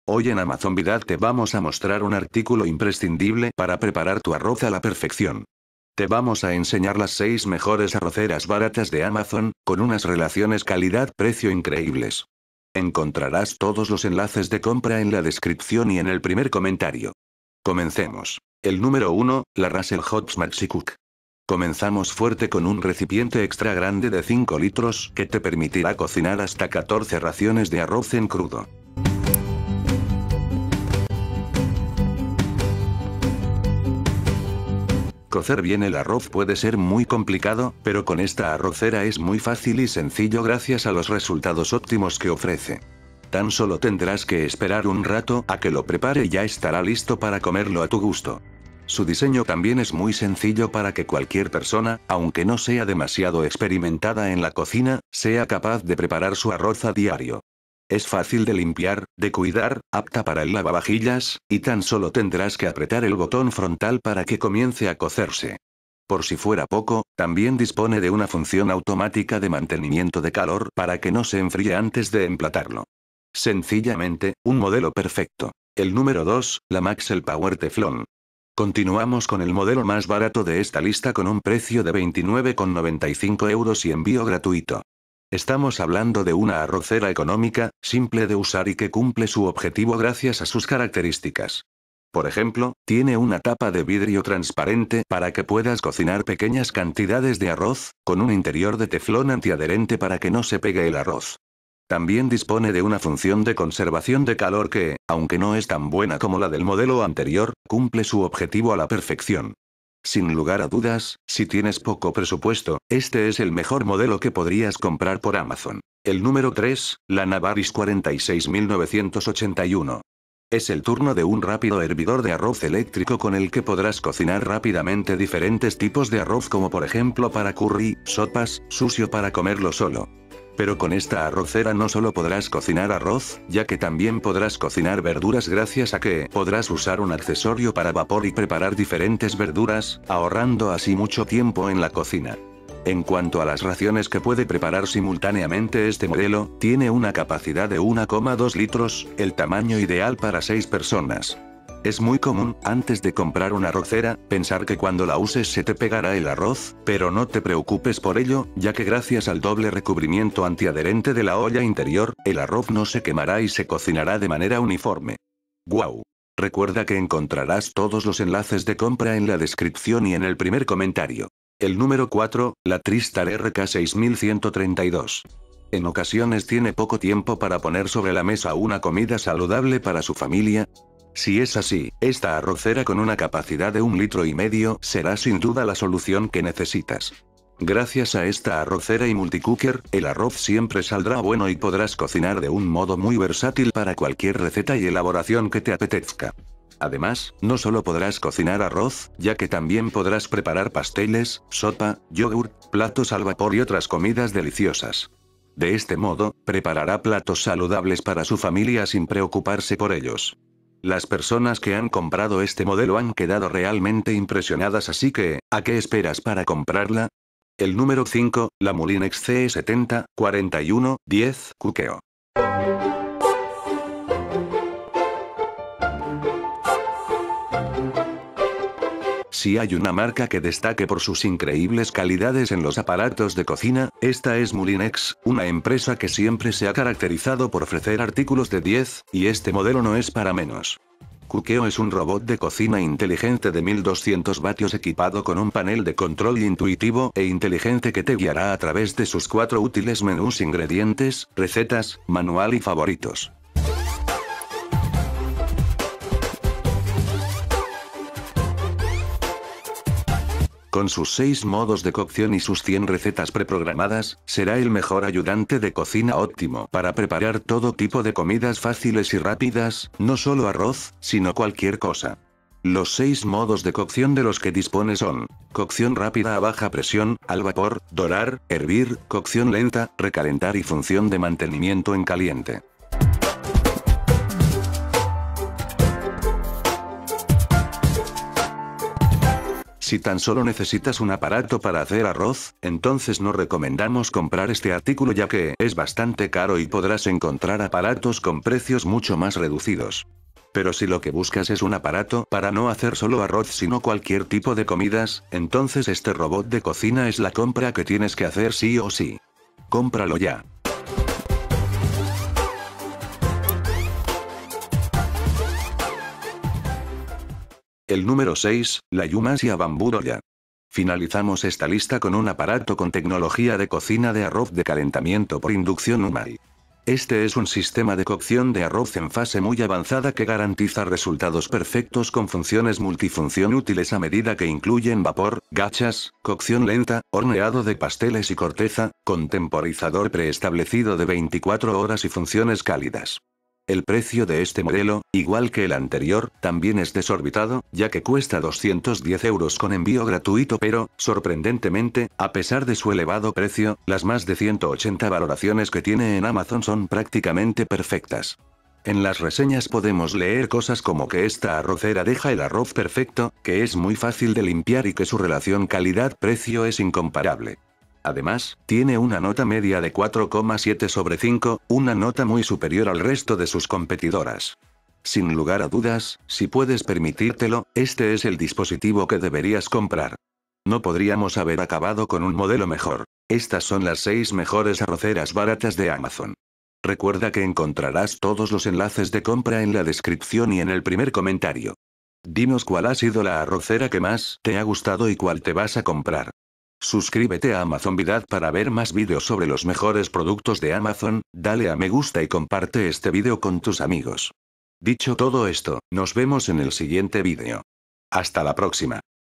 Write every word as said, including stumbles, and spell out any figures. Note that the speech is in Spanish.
Hoy en Amazon Vidad te vamos a mostrar un artículo imprescindible para preparar tu arroz a la perfección. Te vamos a enseñar las seis mejores arroceras baratas de Amazon, con unas relaciones calidad-precio increíbles. Encontrarás todos los enlaces de compra en la descripción y en el primer comentario. Comencemos. El número uno, la Russell Hobbs MaxiCook. Comenzamos fuerte con un recipiente extra grande de cinco litros que te permitirá cocinar hasta catorce raciones de arroz en crudo. Cocer bien el arroz puede ser muy complicado, pero con esta arrocera es muy fácil y sencillo gracias a los resultados óptimos que ofrece. Tan solo tendrás que esperar un rato a que lo prepare y ya estará listo para comerlo a tu gusto. Su diseño también es muy sencillo para que cualquier persona, aunque no sea demasiado experimentada en la cocina, sea capaz de preparar su arroz a diario. Es fácil de limpiar, de cuidar, apta para el lavavajillas, y tan solo tendrás que apretar el botón frontal para que comience a cocerse. Por si fuera poco, también dispone de una función automática de mantenimiento de calor para que no se enfríe antes de emplatarlo. Sencillamente, un modelo perfecto. El número dos, la Maxell Power Teflon. Continuamos con el modelo más barato de esta lista con un precio de veintinueve con noventa y cinco euros y envío gratuito. Estamos hablando de una arrocera económica, simple de usar y que cumple su objetivo gracias a sus características. Por ejemplo, tiene una tapa de vidrio transparente para que puedas cocinar pequeñas cantidades de arroz, con un interior de teflón antiadherente para que no se pegue el arroz. También dispone de una función de conservación de calor que, aunque no es tan buena como la del modelo anterior, cumple su objetivo a la perfección. Sin lugar a dudas, si tienes poco presupuesto, este es el mejor modelo que podrías comprar por Amazon. El número tres, la Navaris cuarenta y seis mil novecientos ochenta y uno. Es el turno de un rápido hervidor de arroz eléctrico con el que podrás cocinar rápidamente diferentes tipos de arroz como por ejemplo para curry, sopas, sushi para comerlo solo. Pero con esta arrocera no solo podrás cocinar arroz, ya que también podrás cocinar verduras gracias a que podrás usar un accesorio para vapor y preparar diferentes verduras, ahorrando así mucho tiempo en la cocina. En cuanto a las raciones que puede preparar simultáneamente este modelo, tiene una capacidad de uno coma dos litros, el tamaño ideal para seis personas. Es muy común, antes de comprar una arrocera, pensar que cuando la uses se te pegará el arroz, pero no te preocupes por ello, ya que gracias al doble recubrimiento antiadherente de la olla interior, el arroz no se quemará y se cocinará de manera uniforme. ¡Guau! Recuerda que encontrarás todos los enlaces de compra en la descripción y en el primer comentario. El número cuatro, la Tristar R K seis mil ciento treinta y dos. En ocasiones tiene poco tiempo para poner sobre la mesa una comida saludable para su familia. Si es así, esta arrocera con una capacidad de un litro y medio será sin duda la solución que necesitas. Gracias a esta arrocera y multicooker, el arroz siempre saldrá bueno y podrás cocinar de un modo muy versátil para cualquier receta y elaboración que te apetezca. Además, no solo podrás cocinar arroz, ya que también podrás preparar pasteles, sopa, yogur, platos al vapor y otras comidas deliciosas. De este modo, preparará platos saludables para su familia sin preocuparse por ellos. Las personas que han comprado este modelo han quedado realmente impresionadas, así que, ¿a qué esperas para comprarla? El número cinco, la Moulinex C E setenta cuarenta y uno diez Cookeo. Si hay una marca que destaque por sus increíbles calidades en los aparatos de cocina, esta es Moulinex, una empresa que siempre se ha caracterizado por ofrecer artículos de diez, y este modelo no es para menos. Cookeo es un robot de cocina inteligente de mil doscientos vatios equipado con un panel de control intuitivo e inteligente que te guiará a través de sus cuatro útiles menús: ingredientes, recetas, manual y favoritos. Con sus seis modos de cocción y sus cien recetas preprogramadas, será el mejor ayudante de cocina óptimo para preparar todo tipo de comidas fáciles y rápidas, no solo arroz, sino cualquier cosa. Los seis modos de cocción de los que dispone son: cocción rápida a baja presión, al vapor, dorar, hervir, cocción lenta, recalentar y función de mantenimiento en caliente. Si tan solo necesitas un aparato para hacer arroz, entonces no recomendamos comprar este artículo ya que es bastante caro y podrás encontrar aparatos con precios mucho más reducidos. Pero si lo que buscas es un aparato para no hacer solo arroz sino cualquier tipo de comidas, entonces este robot de cocina es la compra que tienes que hacer sí o sí. Cómpralo ya. El número seis, la Yumasia Bamboo Rolla. Finalizamos esta lista con un aparato con tecnología de cocina de arroz de calentamiento por inducción Umai. Este es un sistema de cocción de arroz en fase muy avanzada que garantiza resultados perfectos con funciones multifunción útiles a medida que incluyen vapor, gachas, cocción lenta, horneado de pasteles y corteza, con temporizador preestablecido de veinticuatro horas y funciones cálidas. El precio de este modelo, igual que el anterior, también es desorbitado, ya que cuesta doscientos diez euros con envío gratuito pero, sorprendentemente, a pesar de su elevado precio, las más de ciento ochenta valoraciones que tiene en Amazon son prácticamente perfectas. En las reseñas podemos leer cosas como que esta arrocera deja el arroz perfecto, que es muy fácil de limpiar y que su relación calidad-precio es incomparable. Además, tiene una nota media de cuatro coma siete sobre cinco, una nota muy superior al resto de sus competidoras. Sin lugar a dudas, si puedes permitírtelo, este es el dispositivo que deberías comprar. No podríamos haber acabado con un modelo mejor. Estas son las seis mejores arroceras baratas de Amazon. Recuerda que encontrarás todos los enlaces de compra en la descripción y en el primer comentario. Dinos cuál ha sido la arrocera que más te ha gustado y cuál te vas a comprar. Suscríbete a Amazon Vidad para ver más vídeos sobre los mejores productos de Amazon, dale a me gusta y comparte este vídeo con tus amigos. Dicho todo esto, nos vemos en el siguiente vídeo. Hasta la próxima.